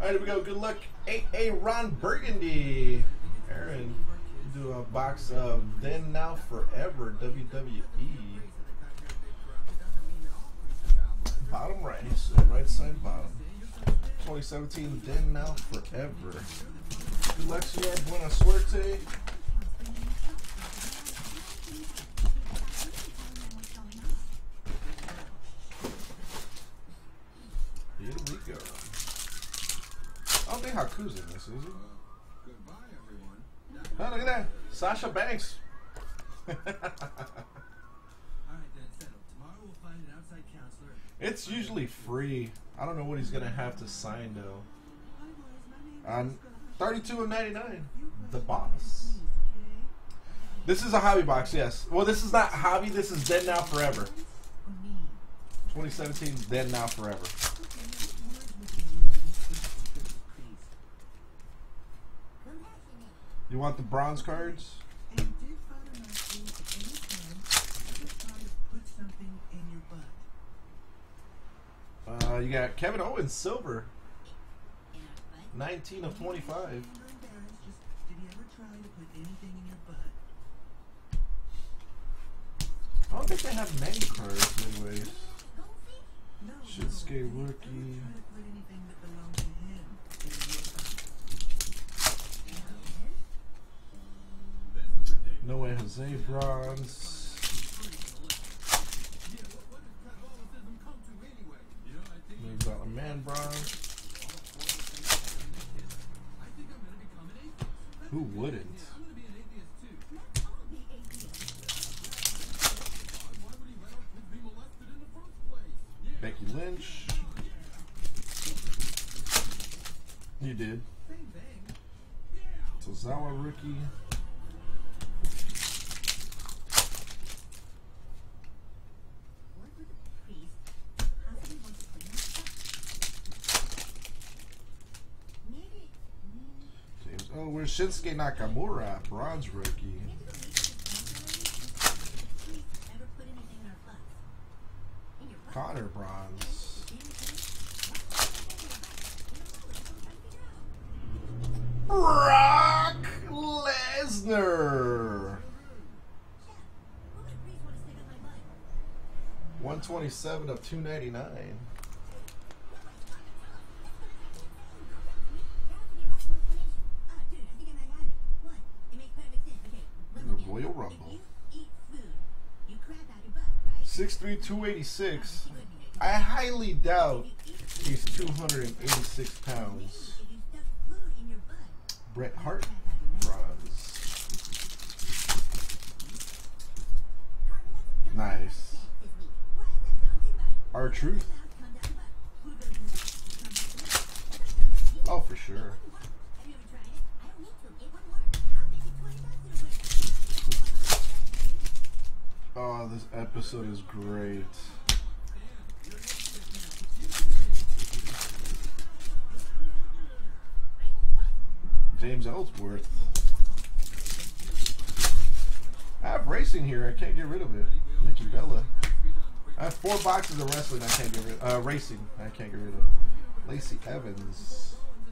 All right, here we go. Good luck, Ron Burgundy. Aaron, do a box of Then Now Forever WWE. Bottom right, so right side bottom. 2017 Then Now Forever. Good luck, señor. Buena suerte. Here we go. I don't think Haku's in this, is he? Oh, look at that. Sasha Banks. It's usually free. I don't know what he's going to have to sign, though. 32 of 99. The Boss. This is a hobby box, yes. Well, this is not hobby. This is Then Now Forever. 2017 Then Now Forever. You want the bronze cards? You got Kevin Owens, silver. 19 of 25. I don't think they have many cards, anyways. Shinsuke rookie. No Way Jose bronze. Moves out a man bronze. Who wouldn't? Becky Lynch. You did. Tozawa rookie. Oh, where's Shinsuke Nakamura, bronze rookie? Connor, bronze. Brock Lesnar. 127 of 299. Royal Rumble. 6'3", 286. I highly doubt he's 286 pounds. Bret Hart, bronze. Nice. R-Truth. Oh, for sure. Oh, this episode is great. James Ellsworth. I have racing here. I can't get rid of it. Nikki Bella. I have 4 boxes of wrestling. I can't get rid. Racing. I can't get rid of. Lacey Evans.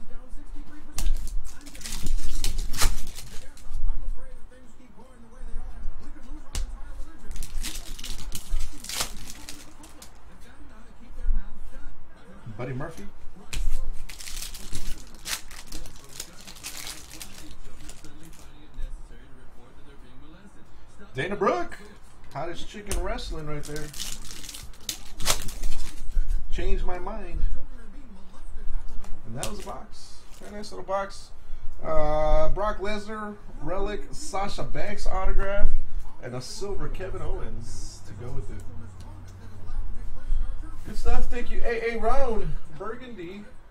Buddy Murphy. Dana Brooke. Hottest chicken wrestling right there. Changed my mind. And that was a box. Very nice little box. Brock Lesnar, relic, Sasha Banks autograph, and a silver Kevin Owens to go with it. Good stuff. Thank you, A.A. Ron Burgundy.